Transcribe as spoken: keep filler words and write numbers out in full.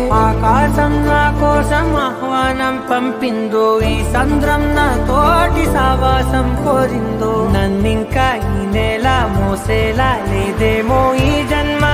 ఆకాశం నా కోసం ఆహ్వానం పంపిందో, ఈ సంద్రం నా తోటి సావాసం కోరిందో, నన్నింకా ఈ నేల మోసేలా లేదేమో ఈ జన్మ